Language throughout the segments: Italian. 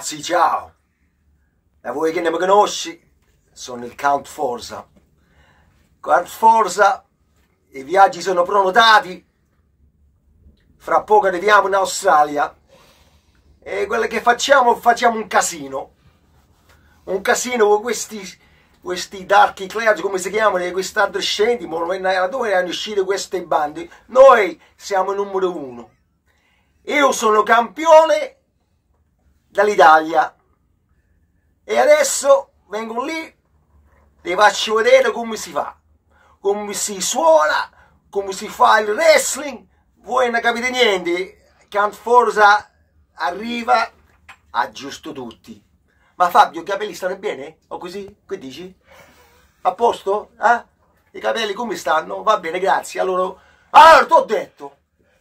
ragazzi, ciao! A voi che non mi conosci, sono il Count Forza. Count Forza, i viaggi sono prenotati, fra poco arriviamo in Australia e quello che facciamo un casino con questi dark clouds, come si chiamano, questi adolescenti, da dove erano uscite queste bande? Noi siamo il numero 1. Io sono campione dall'Italia e adesso vengo lì, vi faccio vedere come si fa, come si suona, come si fa il wrestling. Voi non capite niente. Count Forza arriva, aggiusto tutti. Ma Fabio, i capelli stanno bene? O così? Che dici? A posto? Eh? I capelli come stanno? Va bene, grazie. Allora ti ho detto,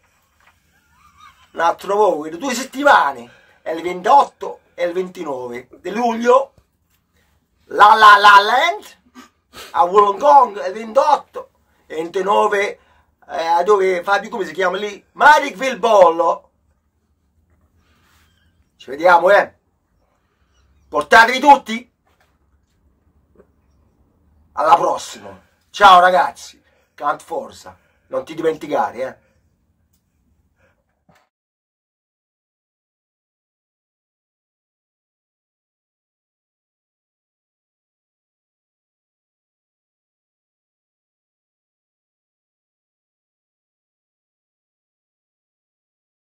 un altro volo, 2 settimane, è il 28 e il 29 di luglio, La Land, a Wollongong, è il 28 e 29, dove Fabio, come si chiama lì? Marrickville Bollo. Ci vediamo, portatevi tutti. Alla prossima. Ciao ragazzi. Count Forza. Non ti dimenticare,